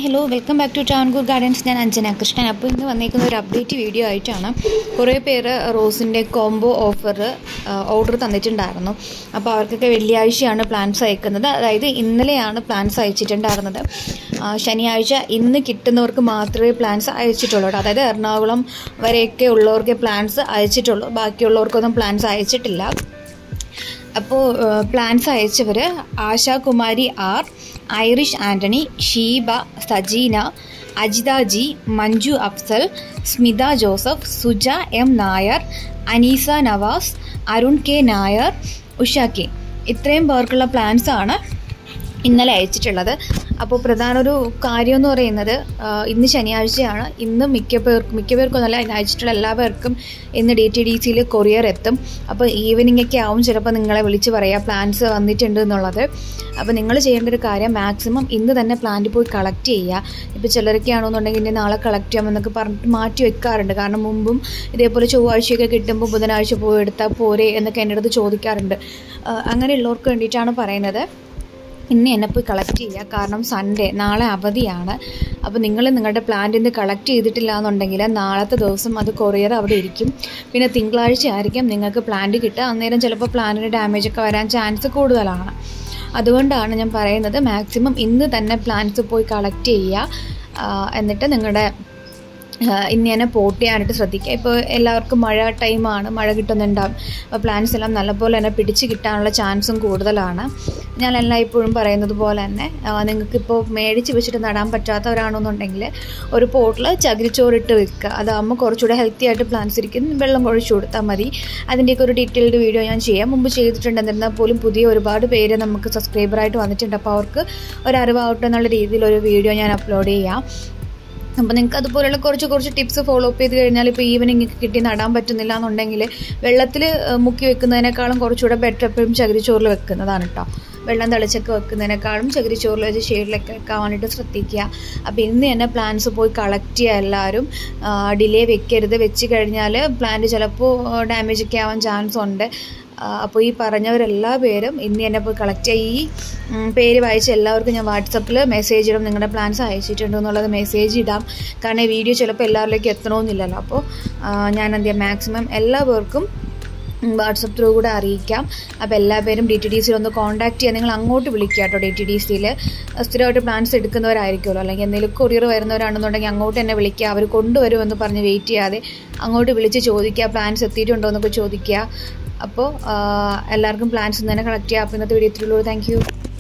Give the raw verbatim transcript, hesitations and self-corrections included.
Hi hello welcome back to Travancore Gardens. ഞാൻ അഞ്ജന കൃഷ്ണൻ. അപ്പോൾ ഇന്ന് വന്നേക്കുന്ന ഒരു അപ്ഡേറ്റ് വീഡിയോ ആയിട്ടാണ്. കുറേ പേര് റോസിൻ്റെ കോംബോ ഓഫർ ഓർഡർ തന്നിട്ടുണ്ടായിരുന്നു. അപ്പോൾ അവർക്കൊക്കെ വെള്ളിയാഴ്ചയാണ് പ്ലാൻസ് അയക്കുന്നത്. അതായത് ഇന്നലെയാണ് പ്ലാൻസ് അയച്ചിട്ടുണ്ടായിരുന്നത്. ശനിയാഴ്ച ഇന്ന് കിട്ടുന്നവർക്ക് മാത്രമേ പ്ലാൻസ് അയച്ചിട്ടുള്ളൂ. അതായത് എറണാകുളം വരെയൊക്കെ ഉള്ളവർക്ക് പ്ലാൻസ് അയച്ചിട്ടുള്ളൂ. ബാക്കിയുള്ളവർക്കൊന്നും പ്ലാൻസ് അയച്ചിട്ടില്ല. അപ്പോൾ പ്ലാൻസ് അയച്ചവർ Ashakumari R, Irish Antony, Sheeba, Sajeena, Ajitha G, Manju Afsal, Smitha Joseph, Suja M Nair, Aneesa Navas, Arun K Nair, Usha K, ഇത്രയും പേർക്കുള്ള പ്ലാൻസാണ് ഇന്നലെ അയച്ചിട്ടുള്ളത്. അപ്പോൾ പ്രധാന ഒരു കാര്യം എന്ന് പറയുന്നത് ഇന്ന് ശനിയാഴ്ചയാണ്. ഇന്ന് മിക്ക പേർക്കും മിക്ക പേർക്കൊന്നല്ല ഇന്ന് അയച്ചിട്ടുള്ള എല്ലാ പേർക്കും ഇന്ന് ഡി ടി ഡി സിയിൽ കൊറിയർ എത്തും. അപ്പോൾ ഈവനിംഗ് ഒക്കെ ആവും ചിലപ്പോൾ നിങ്ങളെ വിളിച്ച് പറയുക പ്ലാൻസ് വന്നിട്ടുണ്ട് എന്നുള്ളത്. അപ്പോൾ നിങ്ങൾ ചെയ്യേണ്ട ഒരു കാര്യം മാക്സിമം ഇന്ന് തന്നെ പ്ലാന്റ് പോയി കളക്ട് ചെയ്യുക. ഇപ്പോൾ ചിലരൊക്കെയാണെന്നുണ്ടെങ്കിൽ ഇനി നാളെ കളക്ട് ചെയ്യാമെന്നൊക്കെ പറഞ്ഞിട്ട് മാറ്റി വെക്കാറുണ്ട്. കാരണം മുമ്പും ഇതേപോലെ ചൊവ്വാഴ്ചയൊക്കെ കിട്ടുമ്പോൾ ബുധനാഴ്ച പോയി എടുത്താൽ പോരെ എന്നൊക്കെ എൻ്റെ അടുത്ത് ചോദിക്കാറുണ്ട്. അങ്ങനെയുള്ളവർക്ക് വേണ്ടിയിട്ടാണ് പറയുന്നത് ഇന്ന് എന്നെ പോയി കളക്ട് ചെയ്യുക. കാരണം സൺഡേ നാളെ അവധിയാണ്. അപ്പോൾ നിങ്ങൾ നിങ്ങളുടെ പ്ലാന്റ് ഇന്ന് കളക്ട് ചെയ്തിട്ടില്ല എന്നുണ്ടെങ്കിൽ നാളത്തെ ദിവസം അത് കൊറിയർ അവിടെ ഇരിക്കും. പിന്നെ തിങ്കളാഴ്ച ആയിരിക്കും നിങ്ങൾക്ക് പ്ലാന്റ് കിട്ടുക. അന്നേരം ചിലപ്പോൾ പ്ലാന്റിന് ഡാമേജ് ഒക്കെ വരാൻ ചാൻസ് കൂടുതലാണ്. അതുകൊണ്ടാണ് ഞാൻ പറയുന്നത് മാക്സിമം ഇന്ന് തന്നെ പ്ലാന്റ്സ് പോയി കളക്ട് ചെയ്യുക. എന്നിട്ട് നിങ്ങളുടെ ഇന്ന് തന്നെ പോട്ട് ചെയ്യാനായിട്ട് ശ്രദ്ധിക്കുക. ഇപ്പോൾ എല്ലാവർക്കും മഴ ടൈമാണ്, മഴ കിട്ടുന്നുണ്ടാവും. അപ്പോൾ പ്ലാന്റ്സ് എല്ലാം നല്ലപോലെ തന്നെ പിടിച്ച് കിട്ടാനുള്ള ചാൻസും കൂടുതലാണ്. ഞാൻ എല്ലാം ഇപ്പോഴും പറയുന്നത് പോലെ തന്നെ നിങ്ങൾക്കിപ്പോൾ മേടിച്ച് വെച്ചിട്ട് നടാൻ പറ്റാത്തവരാണെന്നുണ്ടെങ്കിൽ ഒരു പോട്ടിൽ ചകിരിച്ചോറിട്ട് വെക്കുക. അതാകുമ്പോൾ കുറച്ചുകൂടെ ഹെൽത്തി ആയിട്ട് പ്ലാന്റ്സ് ഇരിക്കും. വെള്ളം ഒഴിച്ചു കൊടുത്താൽ മതി. അതിൻ്റെയൊക്കെ ഒരു ഡീറ്റെയിൽഡ് വീഡിയോ ഞാൻ ചെയ്യാം. മുമ്പ് ചെയ്തിട്ടുണ്ടെന്നിരുന്നാൽ പോലും പുതിയ ഒരുപാട് പേര് നമുക്ക് സബ്സ്ക്രൈബറായിട്ട് വന്നിട്ടുണ്ട്. അപ്പോൾ അവർക്ക് ഒരറിവാവട്ടെ എന്നുള്ള രീതിയിൽ ഒരു വീഡിയോ ഞാൻ അപ്ലോഡ് ചെയ്യാം. അപ്പോൾ നിങ്ങൾക്ക് അതുപോലെയുള്ള കുറച്ച് കുറച്ച് ടിപ്സ് ഫോളോ അപ്പ് ചെയ്ത് കഴിഞ്ഞാൽ ഇപ്പോൾ ഈവനിങ് കിട്ടി നടാൻ പറ്റുന്നില്ല എന്നുണ്ടെങ്കിൽ വെള്ളത്തിൽ മുക്കി വെക്കുന്നതിനേക്കാളും കുറച്ചുകൂടെ ബെറ്റർ എപ്പോഴും ചകിരിച്ചോറിൽ വെക്കുന്നതാണ് കേട്ടോ. വെള്ളം തെളിച്ചൊക്കെ വെക്കുന്നതിനേക്കാളും ചകിരിച്ചോറിൽ വെച്ച് ഷെയ്ഡിലൊക്കെ വെക്കാൻ വേണ്ടിയിട്ട് ശ്രദ്ധിക്കുക. അപ്പോൾ ഇന്ന് തന്നെ പ്ലാന്റ്സ് പോയി കളക്ട് ചെയ്യുക. എല്ലാവരും ഡിലേ വെക്കരുത്. വെച്ച് കഴിഞ്ഞാൽ പ്ലാന്റ് ചിലപ്പോൾ ഡാമേജ് ഒക്കെ ആവാൻ ചാൻസ് ഉണ്ട്. അപ്പോൾ ഈ പറഞ്ഞവരെല്ലാ പേരും ഇന്ന് തന്നെ പോയി കളക്ട് ചെയ്യും. ഈ പേര് വായിച്ച എല്ലാവർക്കും ഞാൻ വാട്സപ്പിൽ മെസ്സേജ് ഇടും. നിങ്ങളുടെ പ്ലാൻസ് അയച്ചിട്ടുണ്ട് എന്നുള്ളത് മെസ്സേജ് ഇടാം. കാരണം ഈ വീഡിയോ ചിലപ്പോൾ എല്ലാവരിലേക്കും എത്തണമെന്നില്ലല്ലോ. അപ്പോൾ ഞാൻ എന്ത് ചെയ്യാം മാക്സിമം എല്ലാ പേർക്കും വാട്സപ്പ് ത്രൂ കൂടെ അറിയിക്കാം. അപ്പോൾ എല്ലാ പേരും ഡി ടി ഡി സിയിൽ ഒന്ന് കോൺടാക്ട് ചെയ്യുക. നിങ്ങൾ അങ്ങോട്ട് വിളിക്കുക കേട്ടോ. ഡി ടി ഡി സിയിൽ സ്ഥിരമായിട്ട് പ്ലാൻസ് എടുക്കുന്നവരായിരിക്കുമല്ലോ, അല്ലെങ്കിൽ എന്തെങ്കിലും കൊറിയർ വരുന്നവരാണെന്നുണ്ടെങ്കിൽ അങ്ങോട്ട് തന്നെ വിളിക്കുക. അവർ കൊണ്ടുവരുമെന്ന് പറഞ്ഞ് വെയിറ്റ് ചെയ്യാതെ അങ്ങോട്ട് വിളിച്ച് ചോദിക്കുക പ്ലാൻസ് എത്തിയിട്ടുണ്ടോ എന്നൊക്കെ ചോദിക്കുക. അപ്പോൾ എല്ലാവർക്കും പ്ലാൻസ് തന്നെ കളക്ട് ചെയ്യുക. അപ്പോൾ ഇന്നത്തെ വീഡിയോ ഇത്രയുള്ളൂ. Thank U.